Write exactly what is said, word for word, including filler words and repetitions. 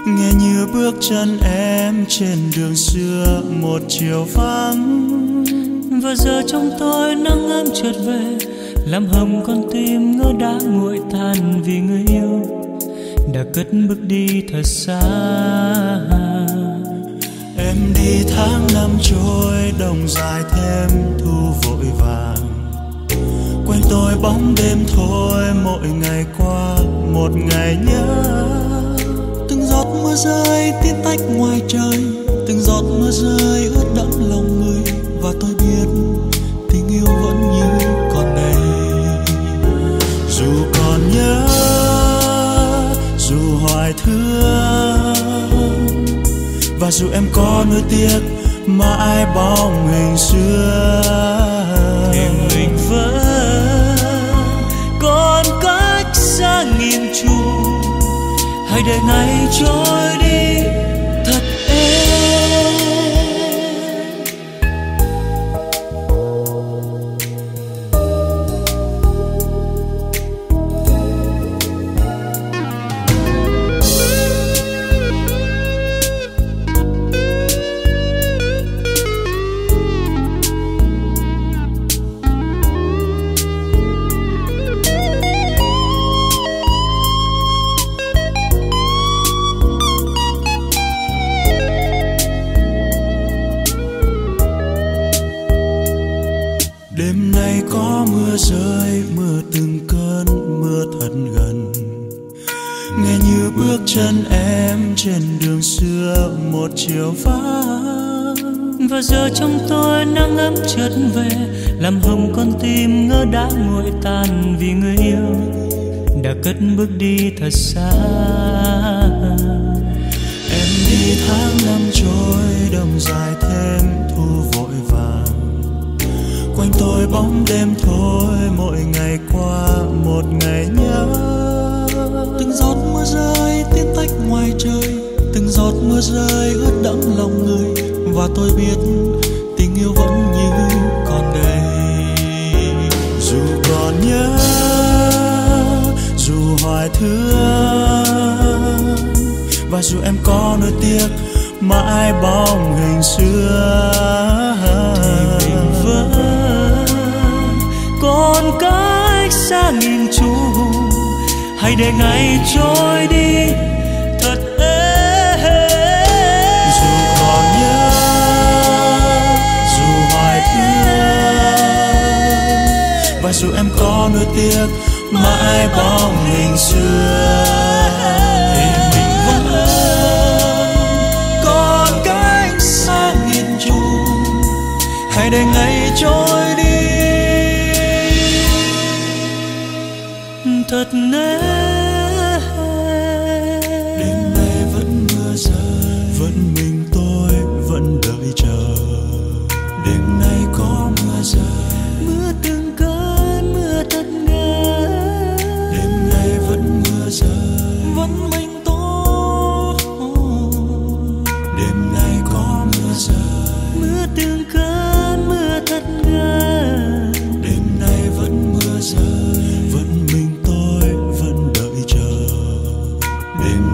nghe như bước chân em trên đường xưa một chiều vắng. Và giờ trong tôi nắng ấm chợt về, làm hồng con tim ngỡ đã nguội tàn vì người yêu đã cất bước đi thật xa. Em đi tháng năm trôi, đồng dài thêm thu vội vàng. Quanh tôi bóng đêm thôi, mỗi ngày qua một ngày nhớ. Từng giọt mưa rơi tiếng tách ngoài trời, từng giọt mưa rơi ướt đẫm lòng người. Và tôi biết tình yêu vẫn như còn đây. Dù còn nhớ, dù hoài thương, và dù em có nuối tiếc mãi bóng hình xưa, thì mình vẫn còn cách xa nghìn trùng. Hãy để ngày trôi đi thật êm. Đêm nay có mưa rơi, mưa từng cơn, mưa thật gần. Nghe như bước chân em trên đường xưa một chiều vắng. Và giờ trong tôi nắng ấm chợt về, làm hồng con tim ngỡ đã nguội tàn vì người yêu đã cất bước đi thật xa. Em đi tháng năm trôi, đồng dài thêm thu vội vàng. Quanh tôi bóng đêm thôi, mỗi ngày qua một ngày nhớ. Từng giọt mưa rơi tiếng tách ngoài trời, từng giọt mưa rơi ướt đẫm lòng người. Và tôi biết tình yêu vẫn như còn đây. Dù còn nhớ, dù hoài thương, và dù em có nuối tiếc mãi bóng hình xưa, thì mình vẫn còn cách xa nghìn trùng. Hãy để ngày trôi đi thật êm. Dù còn nhớ, dù hoài thương, và dù em có nuối tiếc mãi bóng hình xưa, thì mình vẫn còn cách xa nghìn trùng. Hãy để ngày trôi đi thật nên. Đêm nay vẫn mưa rơi, vẫn mình tôi vẫn đợi chờ. Đêm nay có mưa rơi, Mưa từng cơn, mưa thật ngỡ. đêm nay vẫn mưa rơi, Vẫn mình tôi. đêm nay có mưa rơi, Mưa từng cơn, mưa thật ngỡ. đêm nay vẫn mưa rơi, vẫn mình tôi vẫn đợi chờ. Đêm